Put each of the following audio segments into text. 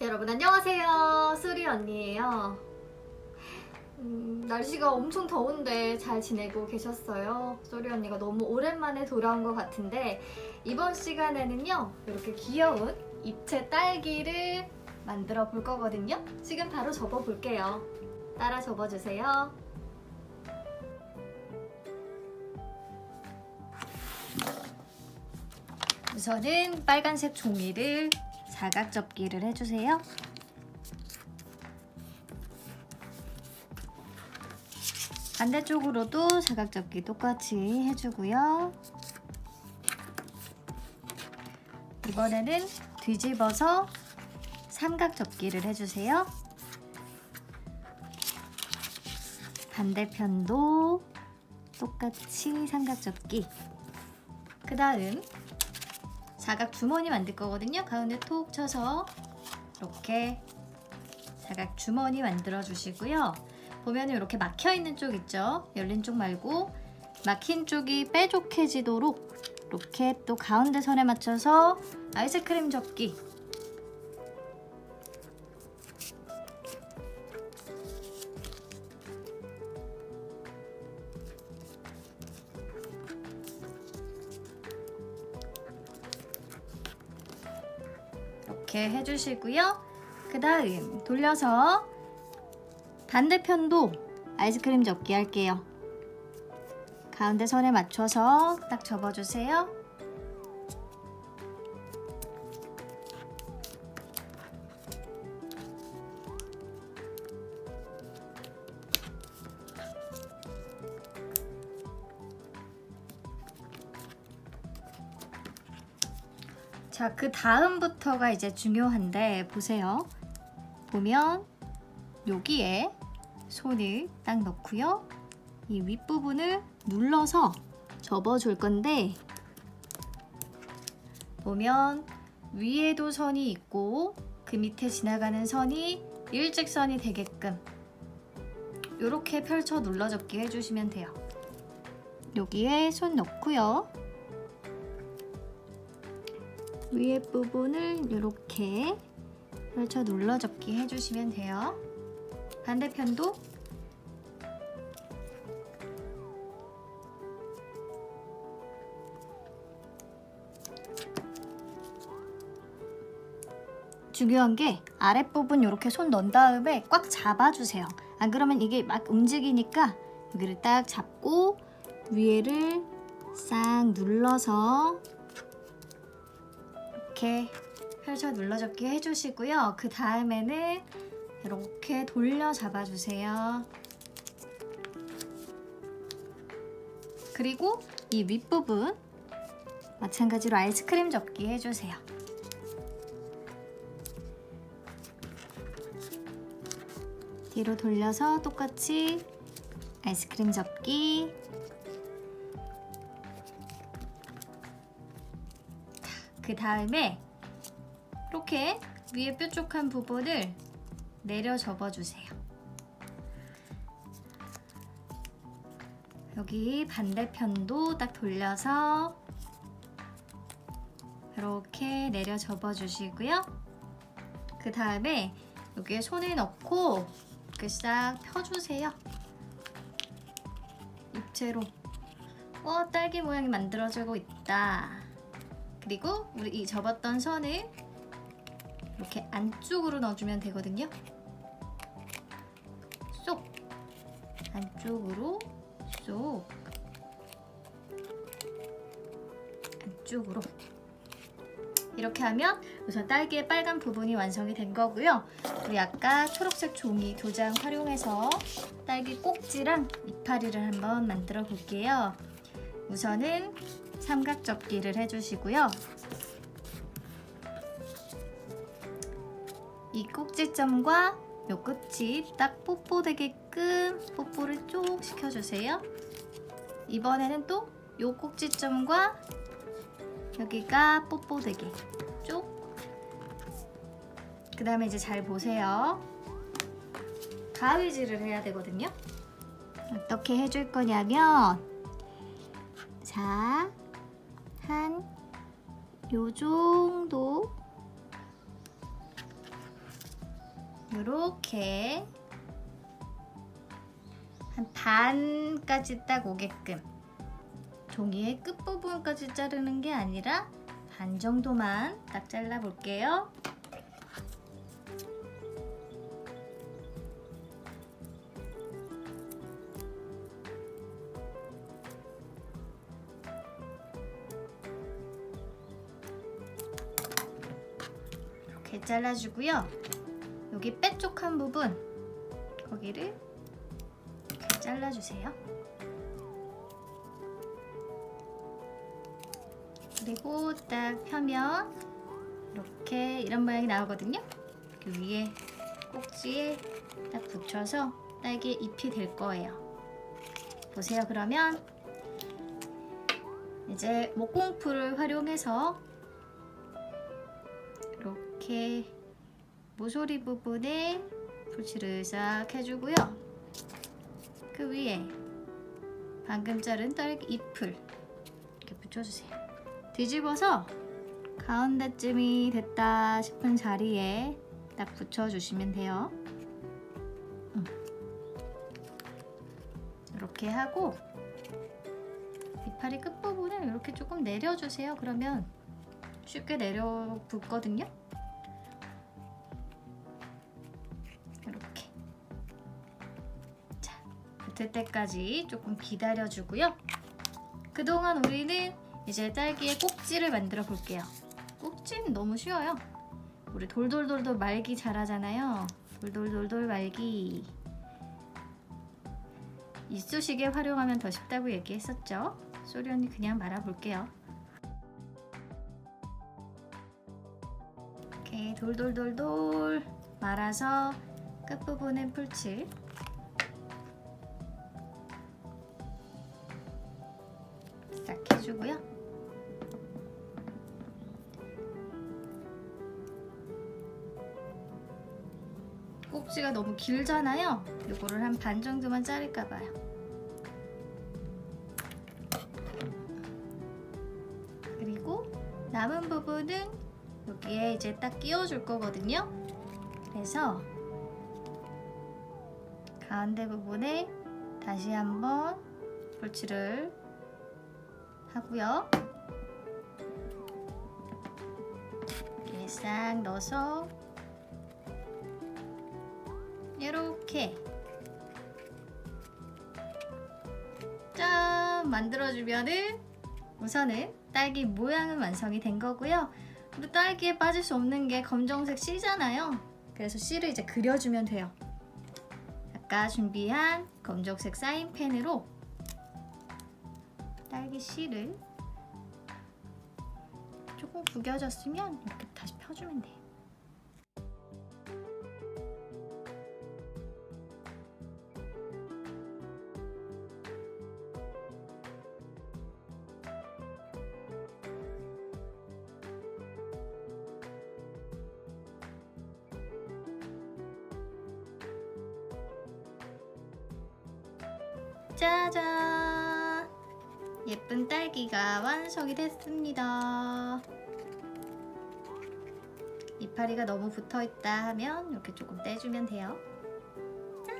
여러분 안녕하세요. 수리 언니예요. 날씨가 엄청 더운데 잘 지내고 계셨어요? 수리 언니가 너무 오랜만에 돌아온 것 같은데 이번 시간에는요 이렇게 귀여운 입체 딸기를 만들어 볼 거거든요. 지금 바로 접어 볼게요. 따라 접어 주세요. 우선은 빨간색 종이를 사각 접기를 해주세요. 반대쪽으로도 사각 접기 똑같이 해주고요. 이번에는 뒤집어서 삼각 접기를 해주세요. 반대편도 똑같이 삼각 접기. 그 다음 사각 주머니 만들 거거든요. 가운데 톡 쳐서 이렇게 사각 주머니 만들어 주시고요. 보면 이렇게 막혀 있는 쪽 있죠? 열린 쪽 말고 막힌 쪽이 뾰족해지도록 이렇게 또 가운데 선에 맞춰서 아이스크림 접기. 이렇게 해주시고요. 그 다음 돌려서 반대편도 아이스크림 접기 할게요. 가운데 선에 맞춰서 딱 접어주세요. 자, 그 다음부터가 이제 중요한데 보세요. 보면 여기에 손을 딱 넣고요. 이 윗부분을 눌러서 접어줄 건데 보면 위에도 선이 있고 그 밑에 지나가는 선이 일직선이 되게끔 이렇게 펼쳐 눌러접기 해주시면 돼요. 여기에 손 넣고요. 위에 부분을 이렇게 펼쳐 눌러접기 해주시면 돼요. 반대편도 중요한 게 아랫부분 이렇게 손 넣은 다음에 꽉 잡아주세요. 안 그러면 이게 막 움직이니까 여기를 딱 잡고 위에를 싹 눌러서 이렇게 펼쳐 눌러접기 해주시고요. 그 다음에는 이렇게 돌려 잡아주세요. 그리고 이 윗부분 마찬가지로 아이스크림 접기 해주세요. 뒤로 돌려서 똑같이 아이스크림 접기. 그 다음에 이렇게 위에 뾰족한 부분을 내려 접어주세요. 여기 반대편도 딱 돌려서 이렇게 내려 접어주시고요. 그 다음에 여기에 손을 넣고 이렇게 싹 펴주세요. 입체로. 딸기 모양이 만들어지고 있다. 그리고 우리 이 접었던 선을 이렇게 안쪽으로 넣어주면 되거든요. 쏙! 안쪽으로 쏙! 안쪽으로. 이렇게 하면 우선 딸기의 빨간 부분이 완성이 된 거고요. 우리 아까 초록색 종이 2장 활용해서 딸기 꼭지랑 이파리를 한번 만들어 볼게요. 우선은 삼각 접기를 해주시고요. 이 꼭지점과 요 끝이 딱 뽀뽀되게끔 뽀뽀를 쭉 시켜주세요. 이번에는 또 요 꼭지점과 여기가 뽀뽀되게 쭉. 그 다음에 이제 잘 보세요. 가위질을 해야 되거든요. 어떻게 해줄 거냐면 자, 한 요 정도 이렇게 한 반까지 딱 오게끔, 종이의 끝부분까지 자르는 게 아니라 반 정도만 딱 잘라 볼게요. 이렇게 잘라주고요. 여기 빼쪽한 부분, 거기를 이렇게 잘라주세요. 그리고 딱 펴면 이렇게 이런 모양이 나오거든요. 그 위에 꼭지에 딱 붙여서 딸기의 잎이 될 거예요. 보세요. 그러면 이제 목공풀을 활용해서 이렇게 모서리 부분에 풀칠을 싹 해주고요. 그 위에 방금 자른 딸기 잎을 이렇게 붙여주세요. 뒤집어서 가운데쯤이 됐다 싶은 자리에 딱 붙여주시면 돼요. 이렇게 하고 이파리 끝부분을 이렇게 조금 내려주세요. 그러면 쉽게 내려 붙거든요. 이렇게. 자, 붙을 때까지 조금 기다려주고요. 그동안 우리는 이제 딸기의 꼭지를 만들어 볼게요. 꼭지는 너무 쉬워요. 우리 돌돌돌돌 말기 잘하잖아요. 돌돌돌돌 말기. 이쑤시개 활용하면 더 쉽다고 얘기했었죠. 소리 언니 그냥 말아볼게요. 이렇게 돌돌돌돌 말아서 끝부분에 풀칠 싹 해주고요. 꼭지가 너무 길잖아요. 이거를 한 반 정도만 자를까 봐요. 그리고 남은 부분은 여기에 이제 딱 끼워줄 거거든요. 그래서 가운데 부분에 다시 한번 풀칠을 하고요. 이렇게 싹 넣어서 이렇게 짠 만들어주면은 우선은 딸기 모양은 완성이 된 거고요. 그리고 딸기에 빠질 수 없는 게 검정색 씨잖아요. 그래서 씨를 이제 그려주면 돼요. 아까 준비한 검정색 사인펜으로 딸기 씨를 조금 구겨졌으면 이렇게 다시 펴주면 돼요. 짜잔! 예쁜 딸기가 완성이 됐습니다. 이파리가 너무 붙어있다 하면 이렇게 조금 떼주면 돼요. 짠!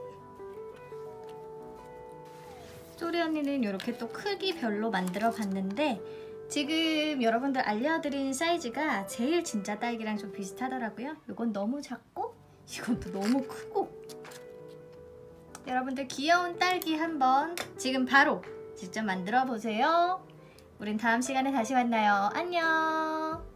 소리 언니는 이렇게 또 크기별로 만들어 봤는데 지금 여러분들 알려드린 사이즈가 제일 진짜 딸기랑 좀 비슷하더라고요. 이건 너무 작고 이건 또 너무 크고. 여러분들 귀여운 딸기 한번 지금 바로 직접 만들어 보세요. 우린 다음 시간에 다시 만나요. 안녕!